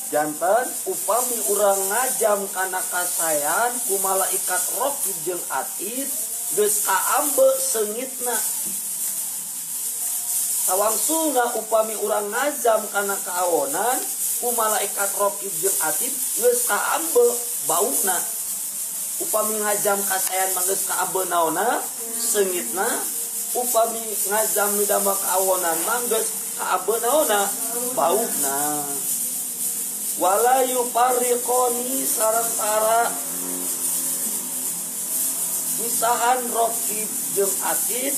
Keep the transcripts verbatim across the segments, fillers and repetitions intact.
janten upami urang ngajam kana kasayan ku malaikat raqib jeung atid geus kaambe seungitna. Sawangsuna upami urang ngajam kana kaawonan ku malaikat raqib jeung atid geus kaambe bauna. Upami ngajam kasayan mah geus kaambe naonna seungitna. Upami ngajam midamel kaawonan mah geus kaambe naonna bauna. Wala yufarriqoni sareng-sara misahan raqib jeung atid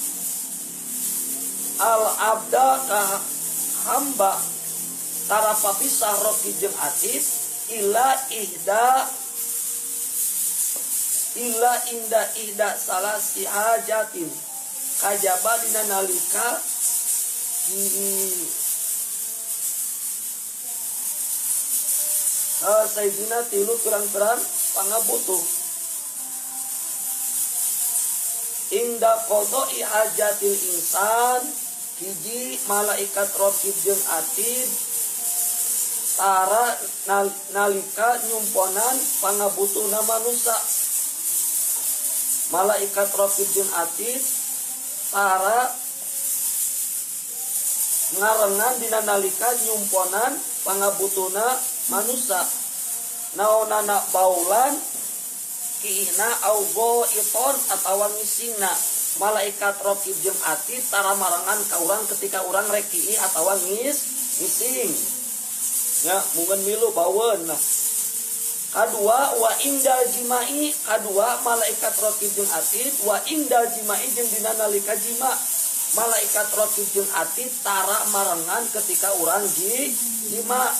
al abda ka hamba tara papisah raqib jeung atid ila ihda ila inda ihda salasi hajatin kajaba dina nalika di Uh, sayyidina tilu pirang-pirang pangabutuh inda qada'i hajatil insan hiji malaikat raqib jeung atid tara nalika nyumponan pangabutuhna manusia. Malaikat raqib jeung atid tara ngarengan dina nalika nyumponan pangabutuhna manusia. Naonana baulan kiina augo iton atawa ngisingna. Malaikat raqib jeung atid tara marangan ka urang ketika urang rek ki'i atawa ngis ngising. Ya, mungkin milu baweun nah. Kadua wa indal jimai, kadua malaikat raqib jeung atid wa indal jimai jeung dina nalika jima. Malaikat raqib jeung atid tara marangan ketika urang ji jima.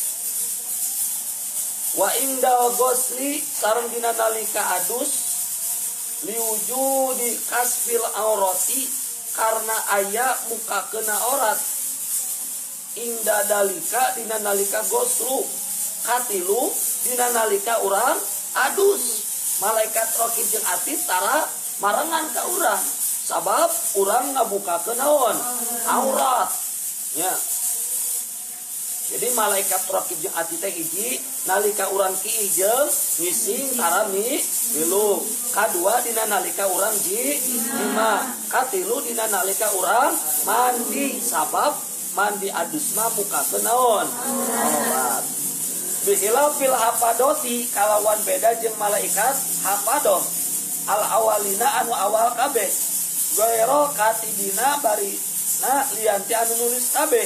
Wa indal gosli sareng dina nalika adus liwujudi kasfil aurati karena aya muka kena aurat. Inda dalika dina nalika goslu katilu dina nalika urang adus. Malaikat raqib jeung atid tara marangan ka urang sabab urang ngabuka kenaon aurat ya. Jadi malaikat raqib jeung atid teh hiji nalika urang kiih jeung ngising tara mi milu. Kadua dina nalika urang ji lima. Katilu dina nalika urang mandi sabab mandi adus mah muka kenaon aurat. Bihilafil hapadoti kalawan beda jeung malaikat hapadoh al awalina anu awal kabeh. Gairo katibina bari na lianti anu nulis kabeh.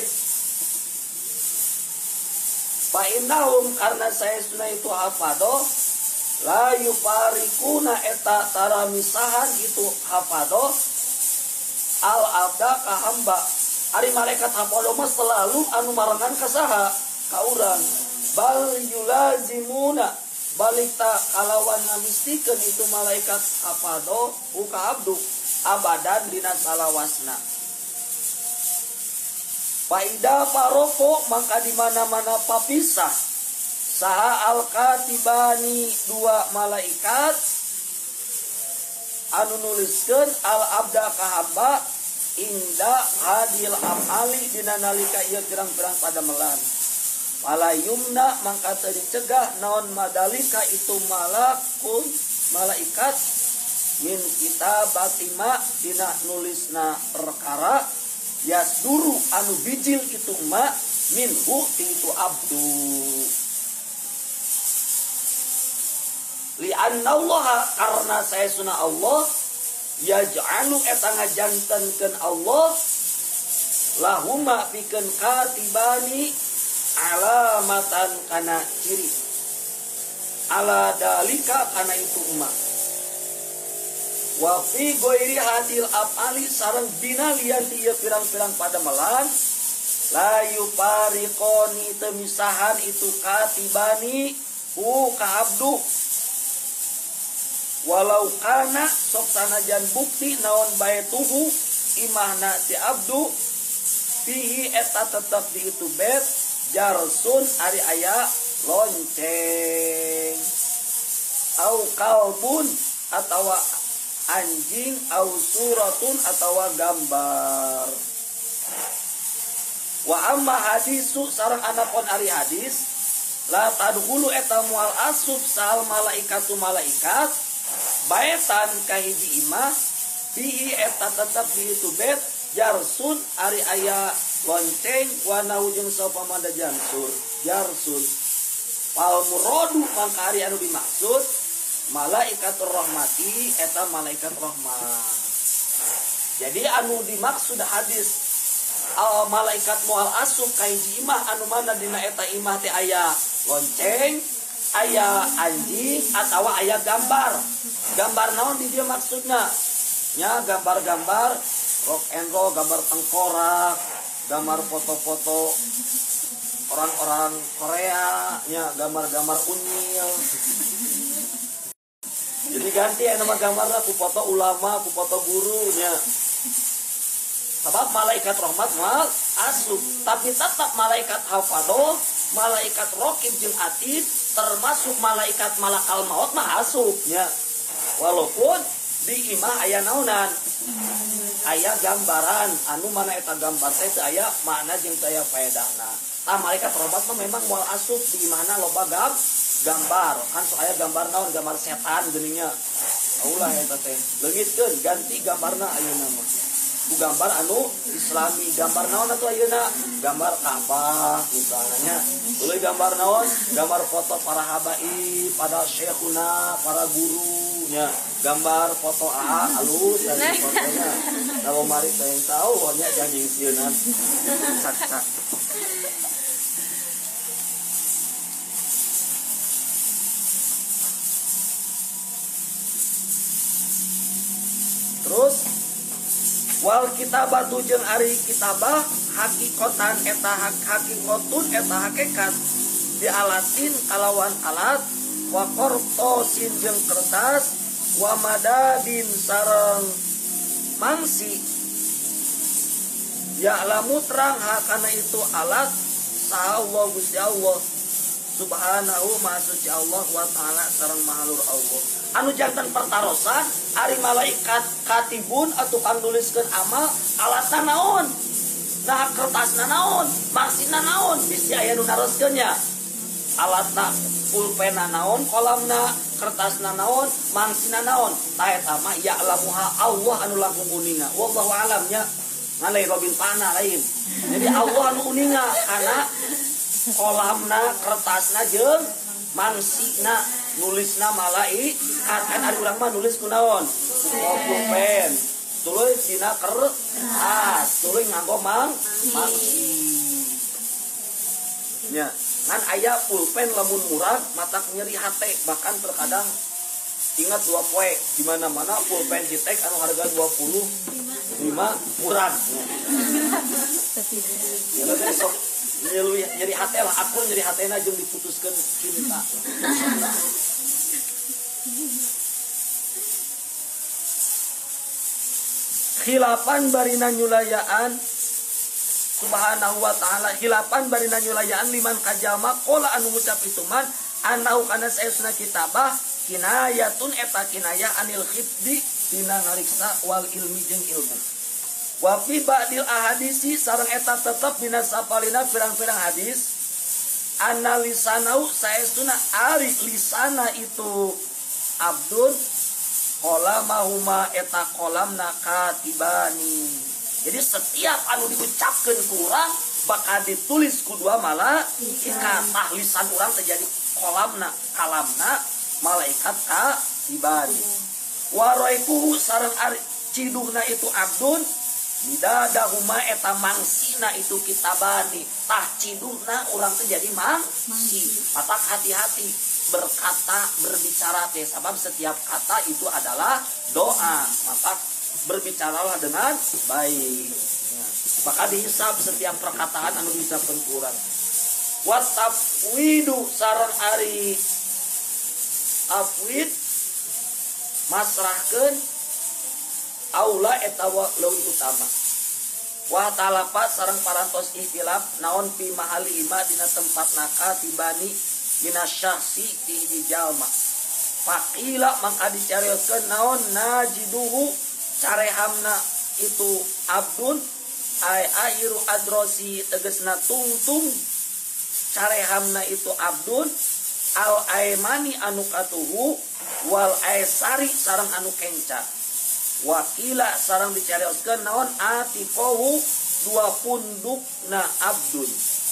Fa innahum karena saya sunah itu hafadoh la yufarikuna eta tara misahan itu hafadoh al abda ka hamba. Ari malaikat hafadoh mah selalu anu marangan ka saha ka urang. Bal yulazimuna balita kalawan ngamistikeun itu malaikat hafadoh uka abdu abadan dina salawasna. Faida faroko maka di mana-mana papisah saha al-katibani dua malaikat anu nuliskeun al abda ka hamba inda hadil amali dina nalika ieu pirang-pirang padamelan. Malayumna mangka teu dicegah naon madalika itu malakun malaikat min kitabatima dina nulisna perkara yasduru anu bijil itu ma minhu itu abdu. Li anna Allah karena saya sunah Allah yaj'alu eta ngajantenkeun Allah lahuma pikeun katibani alamatan kana ciri ala dalika kana itu umat. Wa fi ghairi hadil afali sareng dina lian ieu pirang-pirang padamelan la yufariqoni temisahan itu katibani hu ka abdu walau kana sok sanajan bukti naon bae tuhu imahna si abdu fihi eta tetep di itu bet jarsun ari aya lonceng au kalbun atawa anjing au suratun atawa gambar. Wa amma hadisu sareng anapun ari hadis la tadkhulu eta mual asub sal malaikatu malaikat baetan kahiji imah bihi eta tetap di itu bet jarsun ari aya lonceng wana ujung sapamanda jansur jarsun wal muradu mangka ari anu dimaksud malaikatur rahmati eta malaikat rahmat. Jadi anu dimaksud hadis al malaikat mual asub kahiji imah anu mana dina eta imah teh aya lonceng, aya anjing atawa aya gambar. Gambar naon di dia maksudnya? Nya gambar-gambar rock and roll, gambar tengkorak, gambar foto-foto orang-orang Korea, nya gambar-gambar unyil. Jadi ganti ya nama gambarnya ku foto ulama, ku foto gurunya. Sebab malaikat rahmat mal asub, tapi tetap malaikat hafadoh, malaikat rokib jeung atid, termasuk malaikat malakal maut mah asubnya. Walaupun di imah aya naonan, aya gambaran, anu mana eta gambar teh teu aya makna jeung teu aya faedahna. Tah malaikat rahmat mah memang moal asub di imahna loba gam gambar, kan sok aya gambar naon, gambar setan geuninnya. Ulah eta teh. Leungitkeun ganti gambarna ayeuna mah. Ku gambar anu islami, gambar naon atuh ayeuna? Gambar Ka'bah misalnya. Tuluy gambar naon? Gambar foto para habaib, para syekhuna, para gurunya. Gambar foto A alus dan fotonya. Kalau mari teh tahu nya janji sieuna. Sak-sak. Terus wal kitabah jeung ari kitabah hakikotan eta hak hakikotun eta hakikat dialatin kalawan alat wa qartosin jeung kertas wa madadin sareng mangsi ya'lamu terang hakana itu alat sa Allah Gusti Allah subhanahu maha suci Allah wa ta'ala sareng mahalur Allah. Anu jantan pertarosan ari malaikat katibun atau kang nuliskeun amal alatna naon? Nah kertasna naon? Maksina naon? Bisi aya nu naroskeun nya. Alatna pulpena naon? Kolamna kertasna naon? Mangsina naon? Tah eta mah ya'lamuha Allah anu langkung uninga. Wallahu a'lam nya. Ngan lain robin pana lain. Jadi Allah anu uninga kana kolamna kertasna jeung mangsina nulisna malai kan ari urang mah nulis kunaon ku pulpen tuluy dina kertas tuluy nganggo mang mangsi nya ngan aya pulpen lamun murah matak nyeri hate bahkan terkadang ingat dua poe di mana-mana pulpen hitek anu harga dua puluh lima murah ya kan sok nyeri hate lah aku nyeri hatena jeung diputuskeun cinta. Khilafan barina nyulayaan subhanahu wa ta'ala khilafan barina nyulayaan liman kajama qala anu ngucap itu man anau kana saesuna kitabah kinayatun eta kinayah anil khibdi dina ngariksa wal ilmi jeung ilmu. Wa fi ba'dil ahadisi sareng eta tetep dina sapalina pirang-pirang hadis analisanau saestuna ari lisana itu abdun kolamahuma eta kolamna katibani. Jadi setiap anu diucapkeun ku urang bakal ditulis ku dua malaikat. Tahlisan urang terjadi kolamna kalamna malaikat katibani. Waroiku sareng ari ciduhna itu abdun bidadahuma eta mangsina itu kitabani. Tah ciduhna urang teh jadi mangsi. Matak hati-hati berkata berbicara teh sabab setiap kata itu adalah doa. Maka berbicaralah dengan baik ya. Maka dihisab setiap perkataan anu dihisabkeun ku urang. Wa tafwidu sareng ari tafwid masrahkeun aula eta leuwih utama. Wa talafa sareng parantos ihtilaf naon pi mahali ima dina tempat naka tibani dina syahsi ti hiji jalma. Faqila maka dicariokeun naon najiduhu carehamna itu abdun ay airu adrosi tegesna tungtung carehamna itu abdun al aimani anu katuhu wal aisari sareng anu kenca wakila sareng dicarioskeun naon atiqohu dua pundukna abdun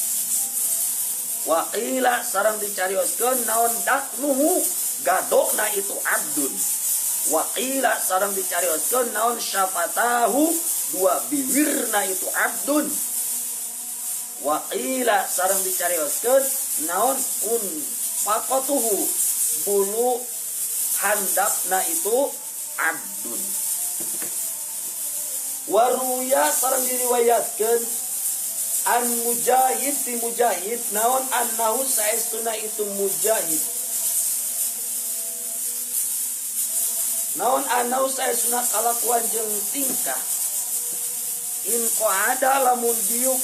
wakila sareng dicarioskeun naon daknuhu gadokna itu abdun wakila sareng dicarioskeun naon syafatahu dua bibirna itu abdun wakila sareng dicarioskeun naon un pakotuhu bulu handapna itu abdun waruya sareng diriwayatkeun an mujahid ti mujahid naon annahu saestuna itu mujahid naon annahu saestuna kalakuan jeung tingkah in qada lamun diuk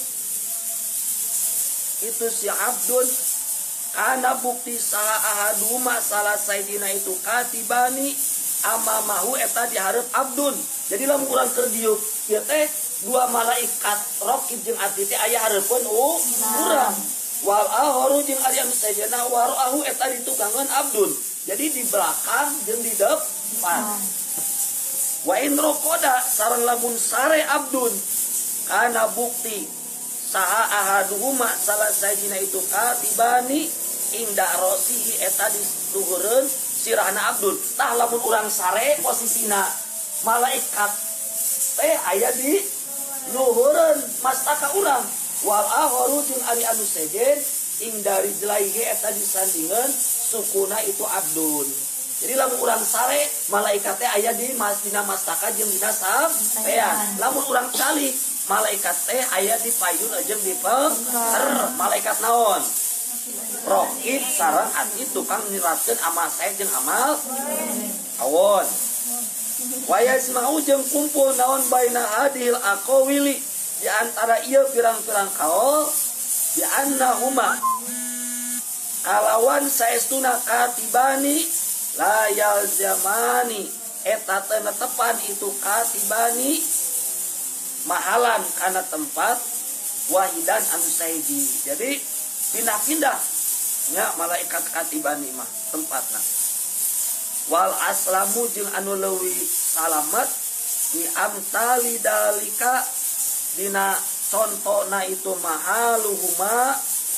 itu si abdun kana bukti saha ahaduma salah saidina itu katibani amamahu eta dihareup abdun. Jadi lamun urang keur diuk ieu teh dua malaikat raqib jeung atid teh aya hareupeun uh, urang wal ahru jeung ari anu sajana warahu eta ditukangan abdun. Jadi di belakang jeung di depan. Wa in rokoda sareng lamun sare abdun kana bukti saha ahaduhuma salah sajina itu katibani inda rosihi eta di luhureun sirahna abdun. Tah lamun urang sare posisina malaikat teh aya di luhureun mastaka urang wal ahru jeung ari anu sejen inda rijlaihi eta disandingeun sukuna itu abdun. Jadi lamun urang sare malaikat teh aya di masdina mastaka jeung dina sampean. Lamun urang cali malaikat teh aya di payun jeung di pengker. Malaikat naon? Raqib sareng atid tukang niratkeun amal sae jeung amal awon. Wa yasma'u jeung kumpul naon baina hadil aqawili di antara ieu pirang-pirang kaul di annahuma kalawan saestuna katibani la yalzamani eta teu netepan itu katibani mahalan kana tempat wahidan anu sahiji. Jadi pindah-pindah nya malaikat katibani mah tempatna. Wal aslamu jeung anu leuwih salamet di amtali dalika dina contona itu mahaluhuma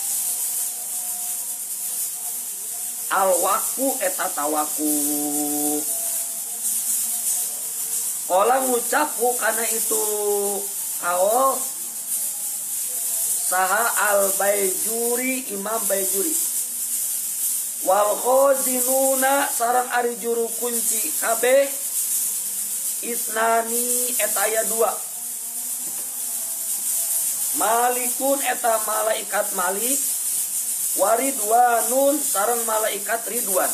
al waqfu eta tawakuf. Kala ngucapku kana itu kaul saha al Baijuri Imam Baijuri wal khazinuna sareng ari juru kunci kabeh isnani eta aya dua malikun eta malaikat malik waridwanun sareng malaikat ridwan.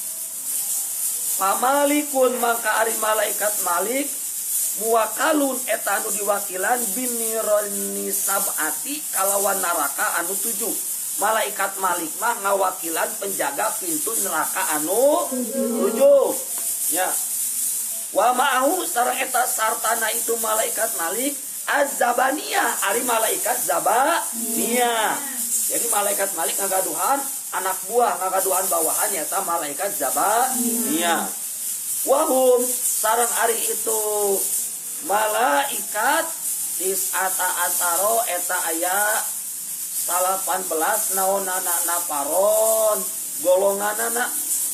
Pamalikun mangka ari malaikat malik muwakalun eta anu diwakilan binironi sab'ati kalawan neraka anu tujuh. Malaikat malik mah ngawakilan penjaga pintu neraka anu tujuh. Ya. Wa ma'ahu sareng eta sartana itu malaikat malik az-zabaniyah ari malaikat zabaniyah. Jadi malaikat malik ngagaduhan anak buah ngagaduhan bawahan nyata malaikat zabaniyah. Wahum sareng ari itu malaikat tis'ata asaro eta aya salapan belas naonana naparon golonganana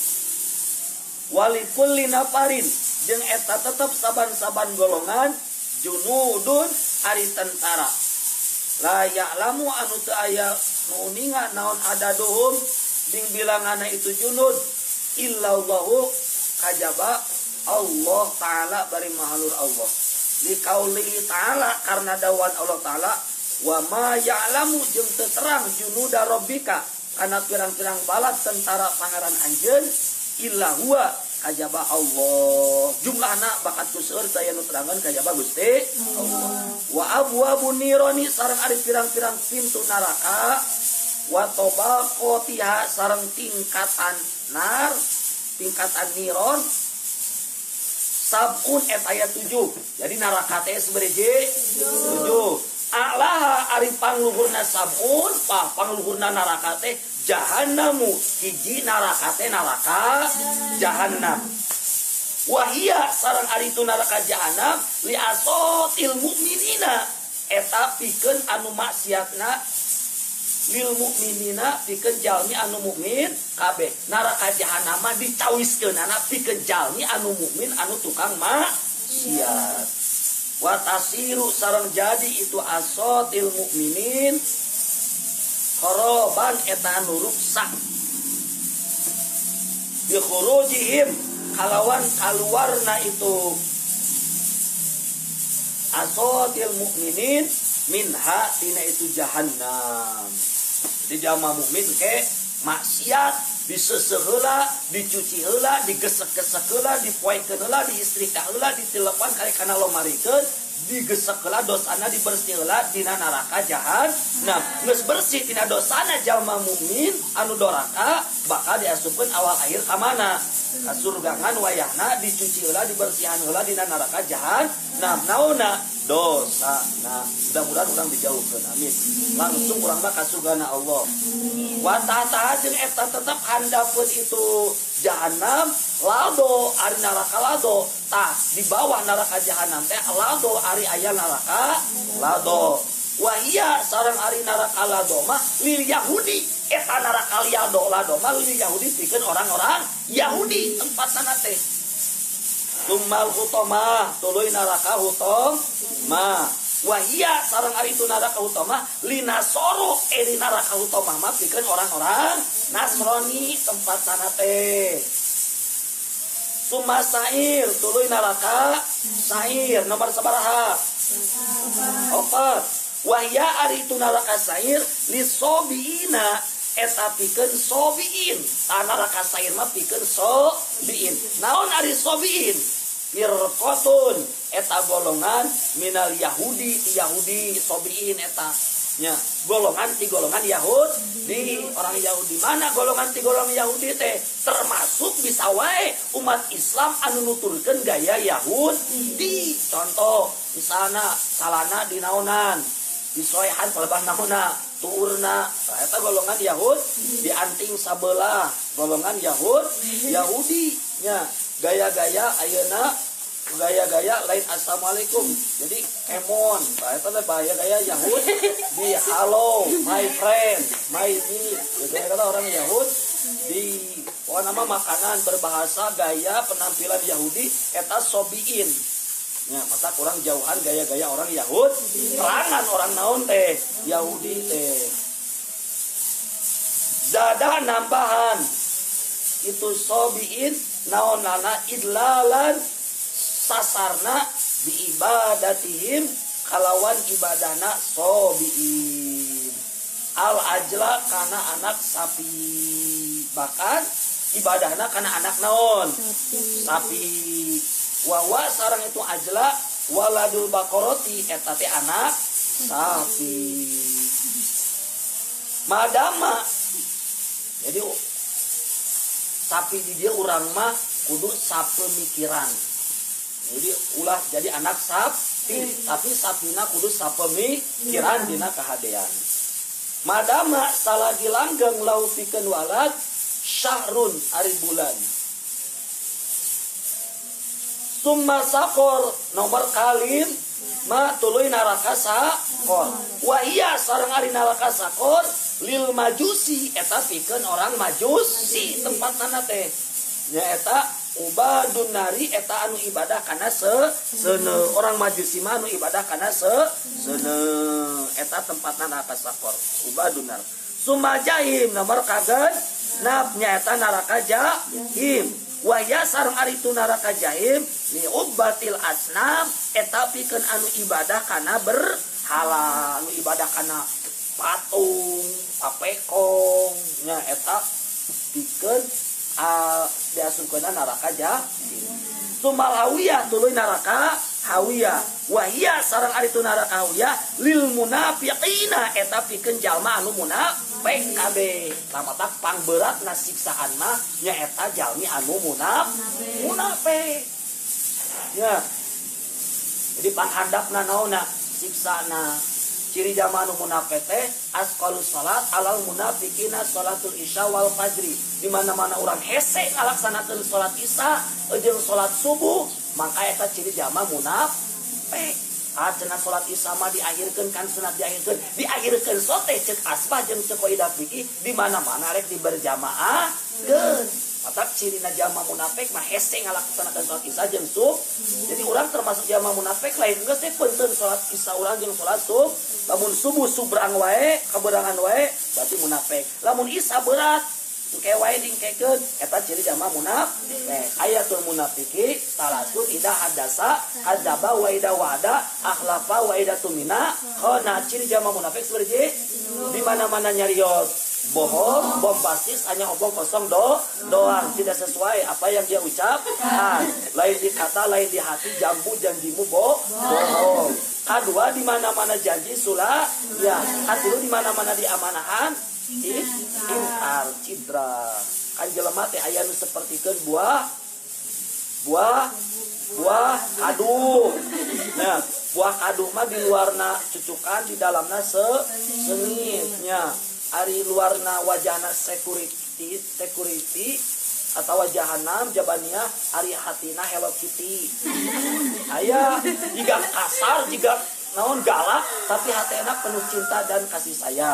walikulli naparin jeung eta tetep saban-saban golongan junudun ari tentara la ya'lamu anu teu aya nu ninga naon adaduhum ding bilangana itu junud illallahu kajaba Allah taala bari mahalur Allah li qauli taala karena dawan Allah taala wa ma ya'lamu jeung teu terang junuda rabbika kana pirang-pirang balat tentara pangeran anjeun illa huwa kajaba Allah jumlahna bakat kuseur saya nu terangan kajaba Gusti Allah wa abwabun nirani sareng ari pirang-pirang pintu neraka wa tabaqatiha sareng tingkatan nar tingkatan niron sabun et ayat tujuh. Jadi neraka teh sebereje tujuh. Alaha ari pangluhurna sabun, pa pangluhurna neraka teh jahannamu, hiji neraka teh neraka jahannam. Wahia sareng ari tu neraka jahannam li asotil mukminina eta pikeun anu maksiatna lil mukminina pikeun jalmi anu mukmin kabeh. Neraka jahannam mah dicawiskeunana pikeun jalmi anu mukmin anu tukang maksiat. Wa tasiru sareng jadi itu asotil mukminin koroban eta anu ruksak bi khurujihim kalawan kaluarna itu asotil mukminin minha tina itu jahannam. Jadi jama mukmin ke maksiat diseseuh heula, dicuci heula, digesek-gesek heula, dipoekeun heula, diistrika heula, ditelepon kali kana lomarikeun, digesek heula dosana dibersih heula dina neraka jahannam. Geus bersih tina dosana jalma mukmin anu doraka bakal diasupkeun awal akhir ka mana? Ka surgangan wayahna dicuci heula, dibersihan heula dina neraka jahannam. Naonna dosa. Nah, mudah-mudahan urang dijauhkeun. Amin. Langsung urang mah ka surgana Allah. Wa ta'ata jeung eta tetep handapun itu jahanam lado ari neraka lado tah di bawah neraka jahanam teh lado ari aya neraka lado. Wahia sareng ari neraka lado mah lil Yahudi eta neraka lado lado mah lil Yahudi pikeun orang-orang Yahudi tempatna teh. Tumal hutomah tuluy neraka hutomah. Wahia sareng ari itu neraka hutomah linasoro eri neraka hutomah mah pikeun orang-orang Nasrani tempat sana teh. Sumasair tuluy neraka sair nomor sabaraha? Opat. Wahia ari itu neraka sair lisobiina eta pikeun sobiin. Ta neraka sair mah pikeun sobiin. Naon ari sobiin? Firqotun eta golongan minal Yahudi ti Yahudi sobiin eta nya golongan ti golongan Yahudi orang Yahudi. Mana golongan ti golongan Yahudi teh termasuk bisa wae umat Islam anu nuturkeun gaya Yahudi. Contoh misalna salana dinaonan disoehan pelebah naonna tuurna eta golongan Yahud dianting sabelah golongan Yahud Yahudi nya. Gaya-gaya ayeuna gaya-gaya lain assalamualaikum jadi kemon eta teh gaya Yahud di halo my friend my meat gitu kata orang Yahud di oh nama makanan berbahasa gaya penampilan Yahudi eta sobiin ya mata kurang jauhan gaya-gaya orang Yahud terangan orang naon teh Yahudi teh zada nambahan itu sobiin naon lana idlalan sasarna diibadatihim kalawan ibadana sobiin al ajla kana anak sapi bahkan ibadahna kana anak naon sapi wawa sarang itu ajla waladul bakoroti eta teh anak sapi madama jadi sapi di dia urang mah kudu sapemikiran. Jadi ulah jadi anak sapi, tapi sapina kudu sapemikiran dina kahadean. Madama salagi langgeng lau pikeun walad syahrun ari bulan. Summa sakor nomor kalin ma tuluy neraka sakor. Wa iya sareng ari neraka sakor lil majusi eta pikeun orang majusi tempatna teh nya eta ubadun nari eta anu ibadah kana se seuneu orang majusi mah anu ibadah kana se seuneu eta tempatna neraka sakor ubadun nar sumajahim nomor kagen nap nya eta neraka jahim waya sareng ari tu neraka jahim li ubbatil asnam eta pikeun anu ibadah kana berhala anu ibadah kana patung papekong nya eta pikeun uh, diasupkeunna neraka jahim. Sumal hawiyah tuluy neraka hawiyah. Wahia sareng ari tu neraka hawiyah lil munafiqina eta pikeun jalma anu munafik kabeh. Lamatak pangberatna siksaan mah nya eta jalmi anu munafik. Munafik. ya. Jadi panghandapna naonna siksana. Ciri jama nu munafik teh asqalus salat alal munafiqina salatul isya wal fajri. Di mana-mana urang hese ngalaksanakeun salat isya jeung salat subuh, maka eta ciri jama munafik. Ah cenah salat isya mah diakhirkeun kan sunat diakhirkeun, diakhirkeun sote ceuk asbah jeung ceuk qaidah fikih di mana-mana rek diberjamaahkeun. Mata cirina jama munafik mah hese ngalaksanakeun salat isya jeung subuh. Jadi urang termasuk jama munafik lain geus teh penteun salat isya urang jeung salat subuh. Lamun subuh subrang wae, kaberangan wae, berarti munafik. Lamun isya berat, engke wae dingkekeun, eta ciri jama munafik. Ayatul munafiki salatun ida hadasa, kadzaba wa ida wa'ada, akhlafa wa ida tumina. Khana ciri jama munafik seperti di mana-mana nyarios bohong, bombastis, hanya omong kosong do, doang, tidak sesuai apa yang dia ucapkan. Lain di kata, lain di hati, jambu janjimu bo, bohong. Kedua, di mana-mana janji sulah, ya. Ketiga, di mana-mana diamanahan, ingkar, cidra. Kan jelema teh aya nu sapertikeun buah, buah, buah kadu. Nah, buah kadu mah di luarna cucukan, di dalamna se sengitnya. Ari luarna wajahna security, security atau wajahanam jabannya ari hatina Hello Kitty. Aya jika kasar, jika naon galak, tapi hatena penuh cinta dan kasih sayang.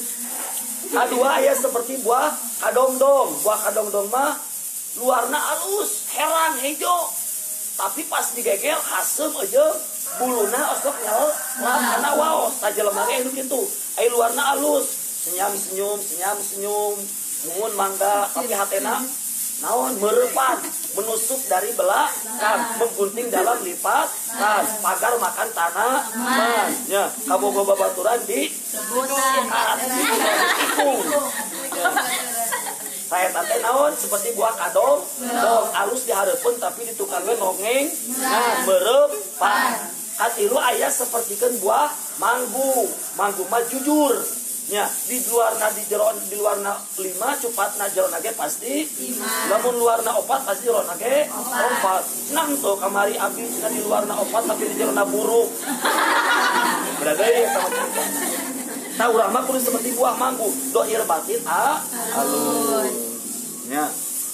Kedua aya seperti buah kadongdong. Buah kadongdong mah luarna alus, herang hejo, tapi pas digegel hasem aja buluna osok nyal karena waos tajelema ge anu kitu. Ai luarna alus, senyum senyum senyum senyum mungun mangga, tapi hatena naon merepan menusuk dari belakang, menggunting dalam lipatan, pagar makan tanaman ya, kabogo babaturan di sebutan tikung ya. Saya tante naon seperti buah kadong dong alus dihareupeun tapi ditukar we nongeng nah merepan. Katilu aya sapertikeun buah manggu. Manggu mah jujur nya, di luarna di jero di luarna lima, cupatna jerona ge pasti lima. Lamun luarna opat pasti jerona ge opat. Nang tuh kamari abdi cenah di luarna opat tapi di jerona buruk. Berarti sama kita. Nah urang mah kudu seperti buah manggu, dohir batin a alun. Nya.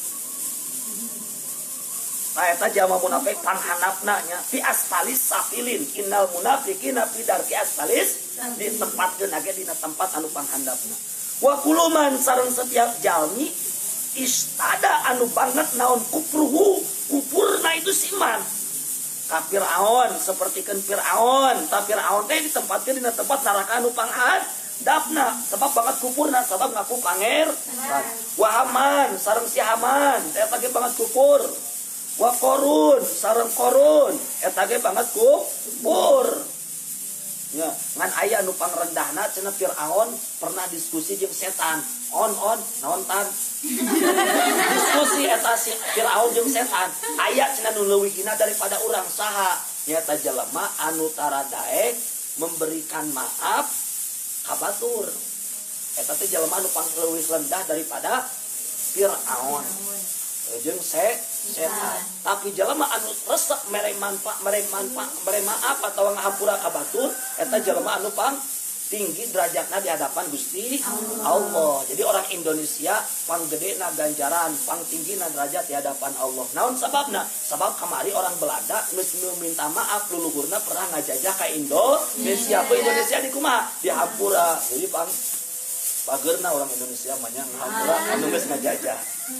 Nah eta jama munafik panghanapna nya fi asfalis safilin innal munafiqina fi darki asfalis, di tempatkeun age dina tempat anu panghandapna. Wa kuluman sareng setiap jalmi istada anu banget naon kufruhu, kufurna itu siman. Ka Firaun sapertikeun Firaun, ta Firaun teh ditempatkeun dina tempat neraka anu panghandapna sebab banget kufurna, sebab ngaku panger. Wa Haman sareng si Haman eta ge banget kufur. Wa Korun sareng Korun eta ge banget kufur. Ya, ngan aya anu pangrendahna cenah Firaun pernah diskusi jeung setan. On on naon tan? Diskusi eta si Firaun jeung setan. Aya cenah nu leuwihna daripada urang saha? Nyata jelema anu tara daek memberikan maaf ka batur. Eta teh jelema anu pangleuwih rendah daripada Firaun. Jeung se setan. Tapi jelema anu resep mere manfaat mere manfaat mere maaf atawa ngahampura ka batur eta jelema anu pang tinggi derajatna di hadapan Gusti Allah. Jadi orang Indonesia pang gedena ganjaran, pang tinggina derajat di hadapan Allah. Naon sababna? Sabab kamari orang Belanda geus minta maaf luluhurna pernah ngajajah ka Indonesia. Ku Indonesia di kumaha? Dihampura. Jadi pang pageurna orang Indonesia mah nya ngahampura anu geus ngajajah.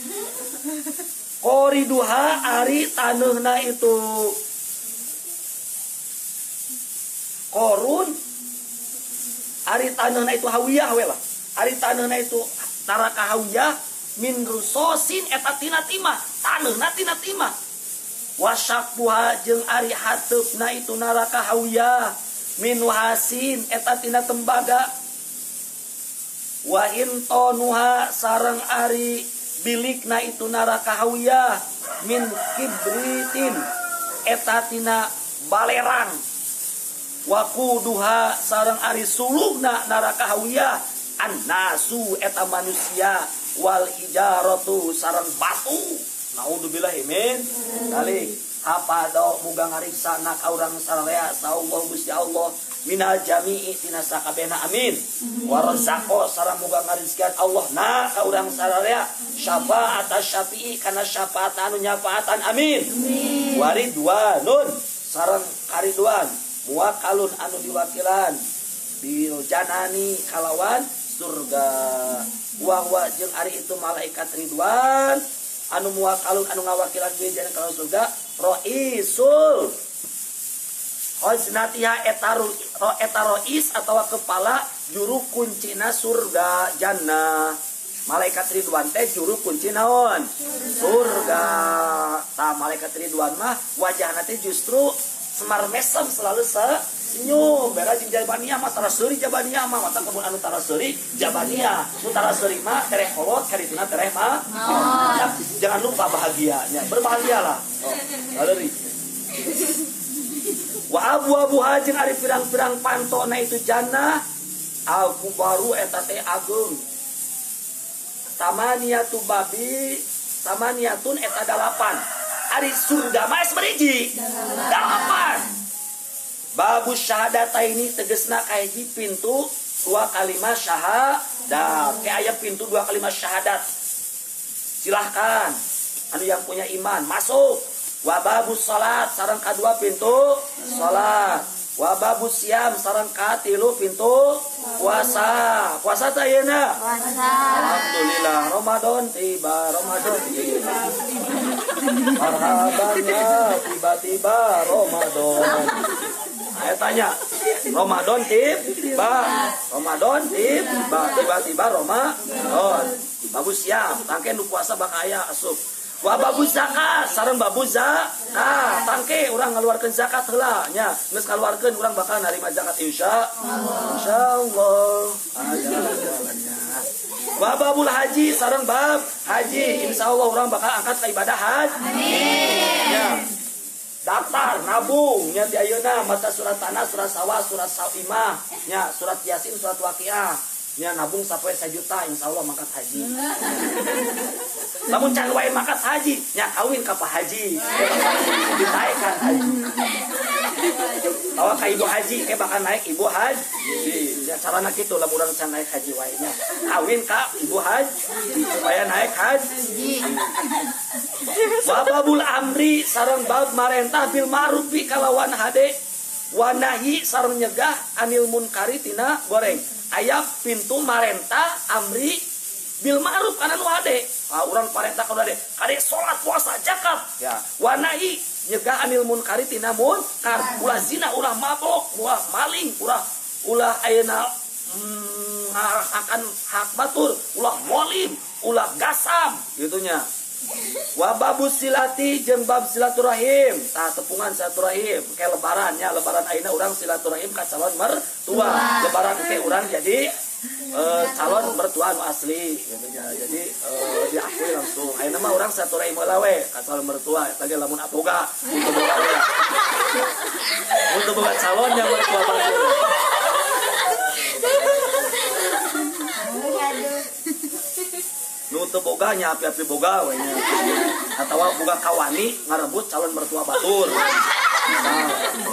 Kori duha ari taneuhna itu Korun, ari taneuhna itu hawiyah we lah. Ari taneuhna itu taraka hawiyah min rusosin eta tina timah, taneuhna tina timah. Wasyabuha jeung ari hateupna itu naraka hawiyah min wahasin eta tina tembaga. Wa intonuha sareng ari bilikna itu naraka hawiyah min kibritin eta tina balerang. Waquduha sareng ari sulugna neraka hawiyah annasu eta manusia wal ijaratu sareng batu. Naudzubillah min dzalik. hafado muga ngariksa na ka urang sararea saullah Gusti Allah minal jami'i tina sakabehna amin wa razaqo sareng muga ngarizkian Allah na ka urang sararea syafaat syafi'i kana syafaat anu nyafaatan amin waridwanun sareng karidwan muwakalun anu diwakilan bil janani kalawan surga wa wa jeung ari itu malaikat ridwan anu muwakalun anu ngawakilan bil janani kalawan surga raisul Khaznatiha etarul etarois atau kepala juru kuncina surga jannah. Malaikat Ridwan teh juru kunci naon? Surga. Tah malaikat Ridwan mah wajahna teh justru semar mesem selalu senyum. Bera jeung Jabaniyah mah taraseuri Jabaniyah mah mata kemun anu taraseuri Jabaniyah. Nu taraseuri mah tereh kolot karituna tereh mah. Jangan lupa bahagianya. Berbahagialah. Oh, galeri. Wa abu abu hajin ari pirang-pirang pantona itu jannah aku baru eta teh agung tamaniyatu babi tamaniyatun eta dalapan ari surga mah es beriji dalapan babu syahadataini tegesna kahiji pintu dua kalimat syahadat kayak aya pintu dua kalimat syahadat silahkan anu yang punya iman masuk. Wababus salat sareng kadua pintu salat. Wababus siam sareng katilu pintu puasa. Puasa teh yeuna? Puasa. Alhamdulillah Ramadan tiba, Ramadan tiba. Marhabannya tiba-tiba Ramadan. Saya tanya, Ramadan tiba, Ramadan tiba, tiba-tiba Ramadan. Bagus siam, tangke nu puasa bakaya asup. Wa babu zakat sareng babu zakat tangke urang ngaluarkeun zakat heula nya geus kaluarkeun urang bakal narima zakat insyaallah insyaallah ada jalannya. Wa babul haji sareng bab haji insyaallah urang bakal angkat ka ibadah haji amin ya daftar nabung nya di ayeuna maca surat tanah surat sawah surat saimah nya surat yasin surat waqiah nya nabung sampai sejuta insyaallah mangkat haji. Lamun can wae mangkat haji nya kawin ka Pak Haji. Ditaekan haji. Tawa ka ibu haji ke bakal naik ibu haji. Ya carana kitu lamun urang can naik haji wae nya. Kawin ka ibu haji supaya naik haji. Wa babul amri sareng bab marentah bil ma'ruf kalawan hade wanahi sareng nyegah anil munkari tina goreng. Aya pintu marentah amri bil ma'ruf kana nu hade. Ah urang parentah kana hade, kade salat puasa zakat. Ya, wanahi nyegah anil munkari tina munkar. Ulah zina, ulah mabok, ulah maling, ulah ulah ayeuna mm, akan hak batur, ulah molim, ulah gasam gitunya. Wa babus silati jeung bab silaturahim. Tah tepungan silaturahim kayak lebaran nya, lebaran ayeuna urang silaturahim ka calon mertua. Lebaran ke urang jadi uh, calon mertua nu asli gitu ya. Jadi uh, diakui langsung. Ayeuna mah urang silaturahim heula we ka calon mertua eta ge lamun aboga untuk boga we. Untuk boga calon yang mertua batur. Nu teu boga nya api-api boga we nya. Atawa boga kawani ngarebut calon mertua batur. Nah.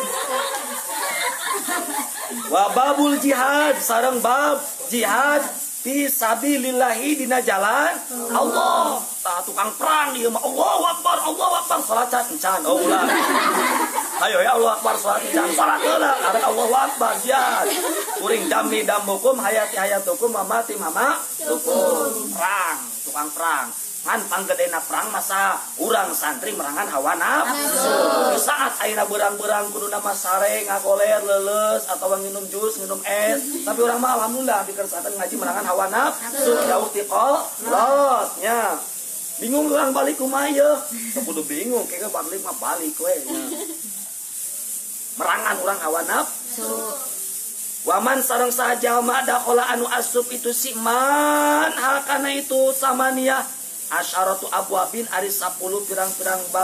Wa babul jihad sareng bab jihad fi sabilillahi dina jalan Allah. Tah tukang perang ieu mah Allahu Akbar, Allahu Akbar salat encan oh ulah. Ayo ya Allahu Akbar salat encan salat heula karena Allahu Akbar jihad. Kuring dami damukum hayati hayatukum mamati mama tukum perang tukang perang. Ngan panggedena perang masa urang santri merangan hawa nafsu. Saat ayeuna beurang-beurang kuduna mah sare ngagoler leuleus atawa nginum jus, nginum es. Tapi urang mah alhamdulillah di kesehatan ngaji merangan hawa nafsu jauh ti qalot nya. Bingung urang balik kumaha yeuh. Teu kudu bingung, kayaknya balik mah balik we nya. Merangan urang hawa nafsu. Waman sareng saja ma dakhala anu asup itu si man hakana itu samania asyaratu abwabin ari sepuluh pirang-pirang bab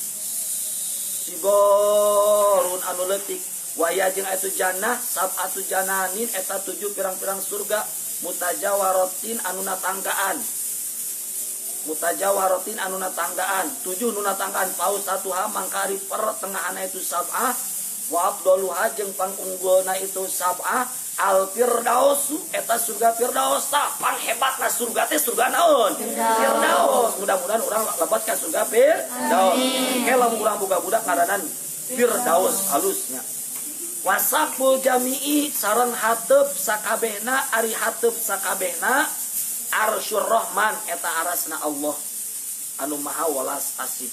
sigorun anu leutik waya jeung atu jannah sab'atu jananin eta tujuh pirang-pirang surga mutajawaratin anu natanggaan mutajawaratin anu natanggaan tujuh nu natanggaan paus satuha mangkari pertengahanna itu sab'ah wa afdaluha jeung pangunggulna itu sab'ah al firdaus eta surga firdaus tah panghebatna surga teh surga naon firdaus mudah-mudahan urang lebat ka surga firdaus ke lamun urang boga budak ngaranan firdaus halusnya wasaqul jami'i sareng hateup sakabehna ari hateup sakabehna arsyur rahman eta arasna Allah anu maha walas asih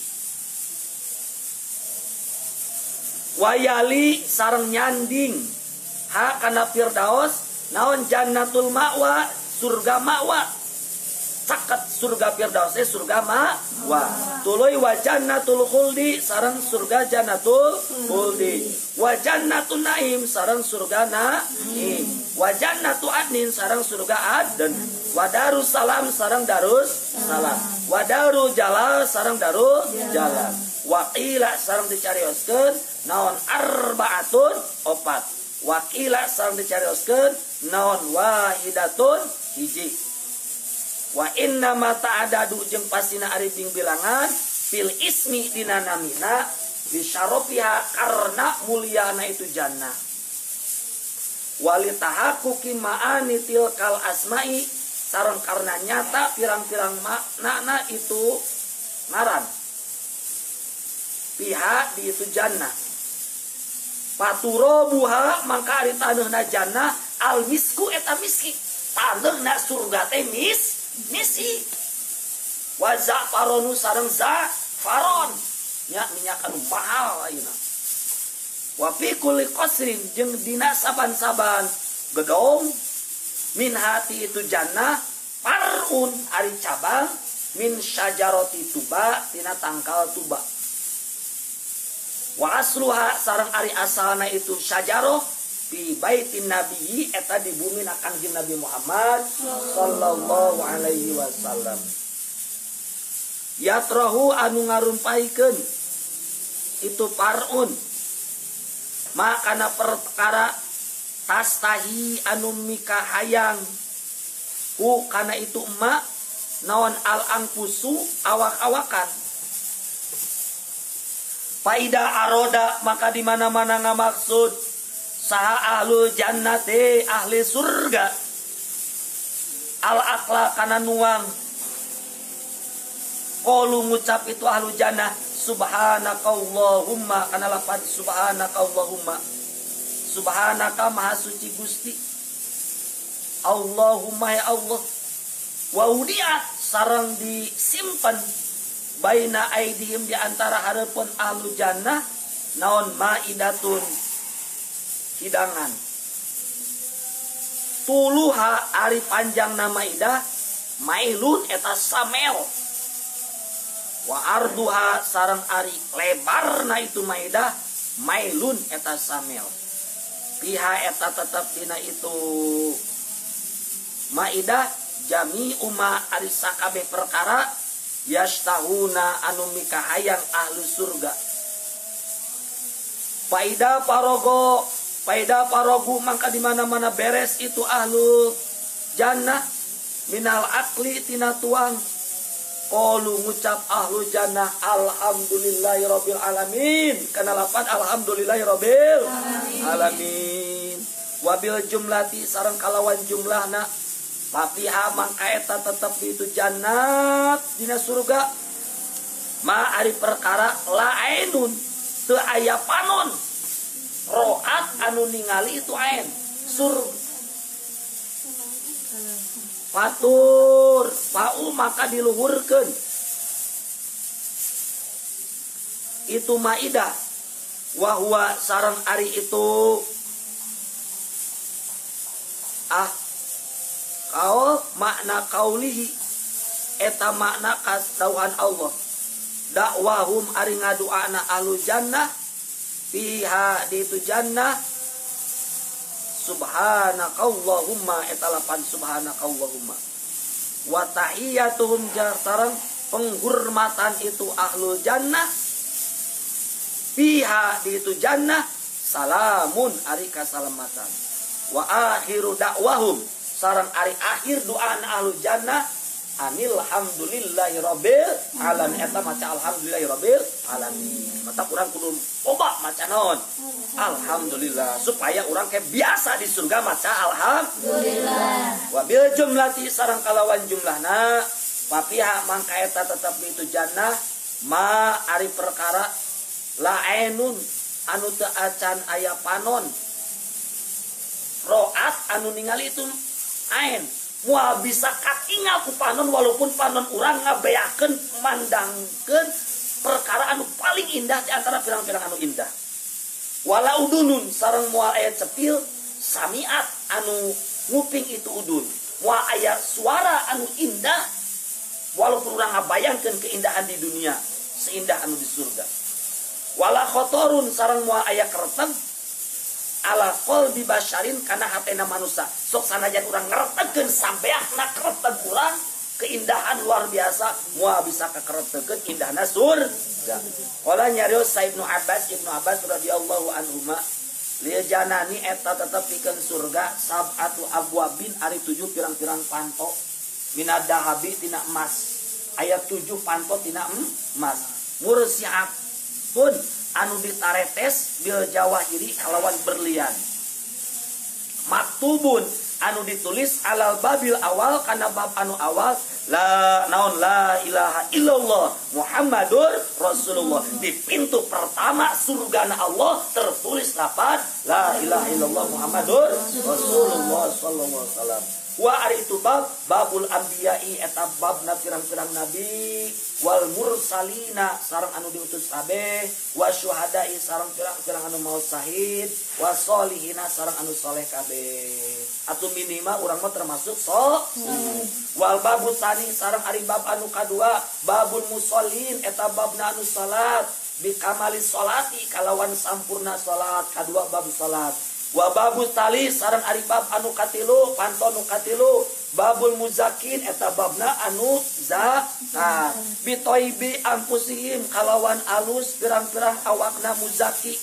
wayali sareng nyanding ha kana firdaus naon jannatul ma'wa surga ma'wa caket surga firdaus eh surga ma'wa tuluy wa jannatul khuldi sareng surga jannatul khuldi wa jannatun naim sareng surga naim wa jannatu adnin sareng surga adn wa darus salam sareng darus salam wa daru jalal sareng daru jalal wa qila sareng dicarioskeun naon arbaatun opat wa qila sareng dicarioskeun naon wahidatun hiji wa inna ma ta'adadu jeung pasina ari ping bilangan fil ismi dina namina bisyarafiha karna mulyana itu jannah walitahakuki ma'ani tilkal asma'i sareng karena nyata pirang-pirang makna itu ngaran pihak di itu jannah paturobuha mangka ari taneuhna jannah al misku eta miski taneuhna surga teh mis misi wa zafaronu sareng zafaron nya minyak anu mahal ayeuna wa fi kulli qasrin jeung dina saban-saban gedong min hati itu jannah parun ari cabang min syajarati tuba tina tangkal tuba wa asluha sareng ari asalna itu syajaroh fi baitin nabi eta di bumi na Kangjeng Nabi Muhammad sallallahu alaihi wasallam yatrahu anu ngarumpaikeun itu parun makana perkara tastahi anu mika hayang ku kana itu emak naon al angpusu awak-awakan faida aroda maka di mana-mana ngamaksud saha ahlul jannati ahli surga al akla kana nuang qalu ngucap itu ahlu jannah subhanakallahumma kana lafaz subhanakallahumma subhanaka maha suci Gusti Allahumma ya Allah wa udiat sareng disimpan baina aidihim di antara hareupeun ahlu jannah naon maidatun hidangan tuluha ari panjang nama idah mailun eta samel wa arduha sareng ari lebarna itu maidah mailun eta samel piha eta tetap dina itu maidah jami umma ari sakabe perkara yastahuna anu mikahayang ahlu surga faida parogo faida parogu mangka di mana-mana beres itu ahlu jannah minal akli tina tuang qalu ngucap ahlu jannah alhamdulillahirabbil alamin kana lafaz alhamdulillahirabbil alamin wabil jumlati sareng kalawan jumlahna papiha mangka eta tetep di itu jannat dina surga ma ari perkara lainun teu aya panon roat anu ningali itu ain sur fatur pau maka diluhurkeun itu maidah wa huwa sareng ari itu ah kau makna kaulihi eta makna kasdauhan Allah dakwahum ari ngaduana ahlu jannah fiha di itu jannah subhanakallahumma eta lapan subhanakallahumma wa tahiyyatuhum sareng penghormatan itu ahlu jannah fiha di itu jannah salamun ari kasalamatan wa akhiru dakwahum sareng ari akhir doa ahlu jannah anil hamdulillahirabbil alamin. Eta maca alhamdulillahirabbil alamin. Mata urang kudu loba maca naon? Alhamdulillah, supaya urang ke biasa di surga maca alhamdulillah. Wa bil jumlati sareng kalawan jumlahna papiha mangka eta tetep itu jannah ma ari perkara laenun anu teu acan aya panon roat anu ningali itu ain moal bisa katingal ku panon walaupun panon urang ngabeakeun mandangkeun perkara anu paling indah di antara pirang-pirang anu indah. Wala udunun sareng moal aya cepil samiat anu nguping itu udun. Moal aya suara anu indah walaupun urang ngabayangkeun keindahan di dunia seindah anu di surga. Wala khotorun sareng moal aya kereteg ala qalbi basyarin kana hatena manusia. Sok sanajan urang ngretegkeun sampeakna kereteg urang keindahan luar biasa moal bisa kakeretegkeun indahna surga. Qala nyarios Sa Ibnu Abbas Ibnu Abbas radhiyallahu anhuma lieu janani eta tetep pikeun surga sab'atu abwabin ari tujuh pirang-pirang panto minad dahabi tina emas. Ayat tujuh panto tina emas. Mursiat pun anu ditaretes bil jawahiri kalawan berlian. Maktubun anu ditulis alal babil awal kana bab anu awal la naon la ilaha illallah Muhammadur Rasulullah. Di pintu pertama surgana Allah tertulis lafaz la ilaha illallah Muhammadur Rasulullah sallallahu alaihi wasallam. Wa ari itu bab babul anbiya'i eta babna pirang-pirang nabi wal mursalina sareng anu diutus kabeh wa syuhada'i sareng pirang-pirang anu maot syahid wa sholihina sareng anu saleh kabeh. Atuh minimal urang mah termasuk so wal babu tani sareng ari bab anu kadua babul musallin eta babna anu salat bi kamali salati kalawan sampurna salat. Kadua bab salat. Wa babu tali sareng ari bab anu katilu panto nu katilu babul muzakin eta babna anu zakat bi toibi anfusihim kalawan alus pirang-pirang awakna muzaki.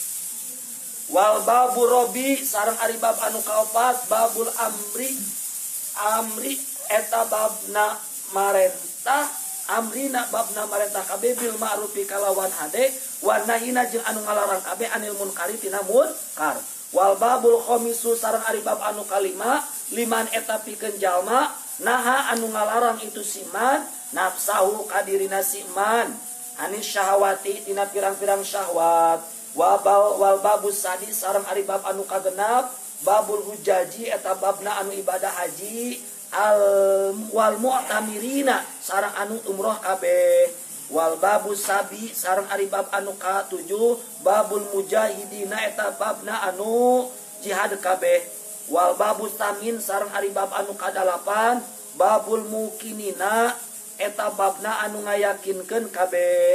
Wal babu robi sareng ari bab anu kaopat babul amri amri eta babna marentah amrina babna marentah kabeh bil ma'rufi kalawan hade wa nahina jeung anu ngalarang kabeh anil munkari tina munkar. Wal babul khamisu sareng ari bab anu kalima liman eta pikeun jalma naha anu ngalarang itu siman nafsahu kadirina siman anis syahwati tina pirang-pirang syahwat. Wabal wal babus sadis sareng ari bab anu kagenap babul hujaji eta babna anu ibadah haji al wal mu'tamirina sareng anu umroh kabeh. Wal babu sabi sareng ari bab anu ka tujuh babul mujahidina eta babna anu jihad kabeh. Wal babu tamin sareng ari bab anu ka dalapan babul mukinina eta babna anu ngayakinkeun kabeh.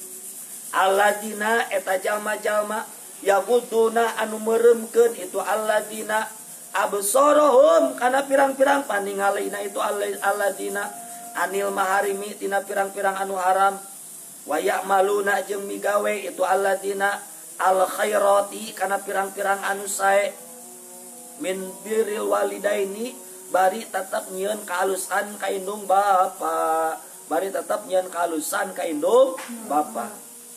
Alladina eta jalma-jalma yaguduna anu meuremkeun itu alladina absorohum kana pirang-pirang paningalina itu alladina anil maharimi tina pirang-pirang anu haram wa ya'maluna jeung migawe itu alladzina al khairati kana pirang-pirang anu sae min birril walidaini bari tetap nyieun kahalusan ka indung bapa bari tetap nyieun kahalusan ka indung bapa.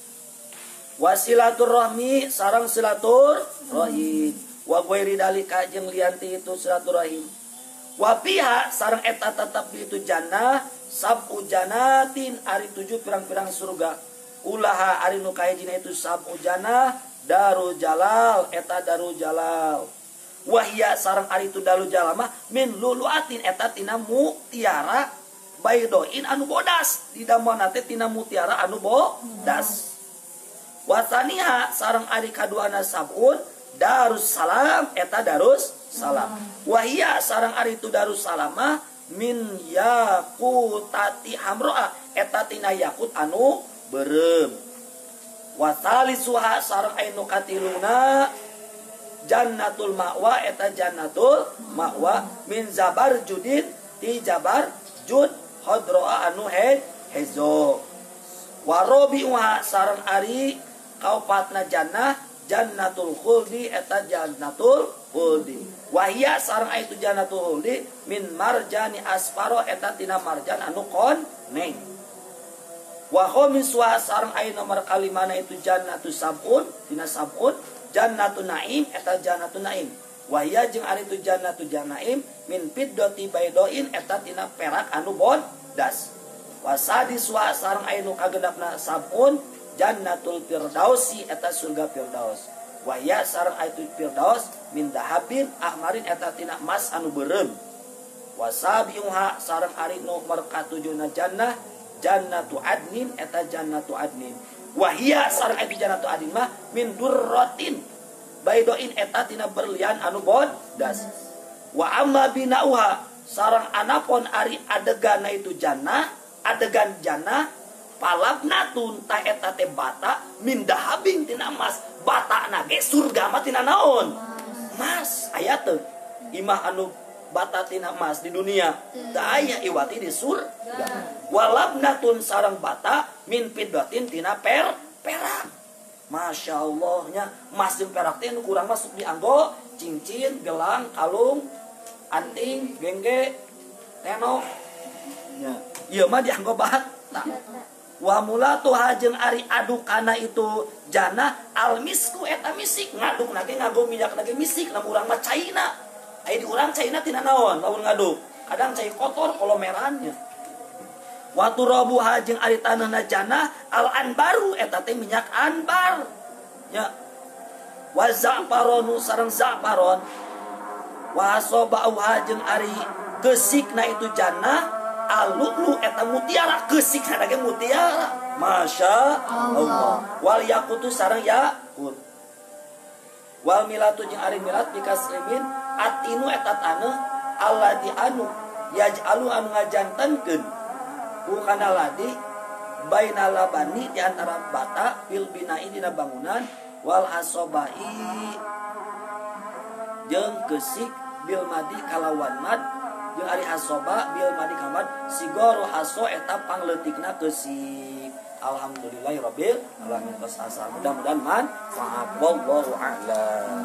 Wasilaturrahmi sareng silaturrahim wa ghairi dalika jeung lianti itu silaturrahim. Wapiha sareng eta tetap itu jannah sab'u janatin ari tujuh pirang-pirang surga. Ulaha ari nu kahijina itu sab'u jannah darul jalal eta darul jalal. Wahia sareng ari itu darul jalal mah min luluatin eta tina mutiara baydoin anu bodas. Di damona teh tina mutiara anu bodas. Wataniha sareng ari kaduana sab'un Darussalam eta Darus Salam. Wahia sarang ari itu Darussalam min yakutati hamroa eta tina yakut anu beureum. Wa talisuha sareng anu katiluna jannatul ma'wa eta jannatul ma'wa min zabar judin ti jabar jud hadroa anu he hezo. Wa rabi'uha sareng ari kaopatna jannah jannatul khuldi eta jannatul huldi. Wahia sareng itu jannatul huldi min marjani asfaro eta tina marjan anu koneng. Wa khamiswa sareng aya nomor kalimana itu jannatus sabun tina sabun jannatun naim eta jannatun naim. Wahia jeung ari itu jannatun janaim min fiddati baydoin eta tina perak anu bodas. Wasadis wa sareng aya nu kagendapna sabun jannatul firdausi eta surga firdaus. Wahia sareng aya itu firdaus min dahabin ahmarin eta tina emas anu beureum. Wasabiha sareng ari nu nomor katujuna jannah jannatu adnin eta jannatu adnin. Wahia sareng aya jannatu adnin mah min durratin baydoin eta tina berlian anu bodas. Wa amma binauha sareng anapun ari adegan itu jannah adegan jannah palabnatun ta eta teh bata min dahabin tina emas bata na ge surga mah tina naon emas aya teu imah anu bata tina emas di dunia teu aya iwati di surga. Walabnatun sareng bata min fiddatin tina per perak. Masya Allahnya emas jeung perak teh nu kurang masuk dianggo cincin, gelang, kalung, anting, gengge, tenok. Ya, ieu mah dianggo bata. Wa mulatu hajeng ari adukana itu jannah almisku eta misik ngaduk nage nganggo minyak nage misik lamun urang mah caina. Aya di urang caina tina naon lamun ngaduk. Kadang cai kotor kolomerannya. Wa turabu hajeng ari tanahna jannah al anbaru eta teh minyak anbar. Ya. Wa za'faronu sareng za'faron. Wa sobau hajeng ari gesikna itu jannah alulu eta mutiara geusik hadage mutiara. Masya Allah. Wal yaqutu sareng yaqut. Wal milatu jeung ari milat bikaslimin atinu eta taneuh alladzi anu yaj'alu anu ngajantenkeun kana ladi bainal labani di antara bata fil bina'i dina bangunan wal hasobai jeung geusik bil madi kalawan mad jeung ari hasoba bil madi kamad sigoro haso eta pangleutikna geusik. Alhamdulillahirabbil alamin. Asal mudah-mudahan manfaat. Wallahu a'lam.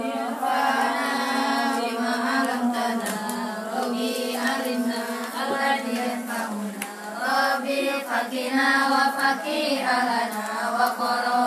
Bima alamtana rabbi alimna alladhi yanfa'una rabbi faqina wa faqih alana wa qara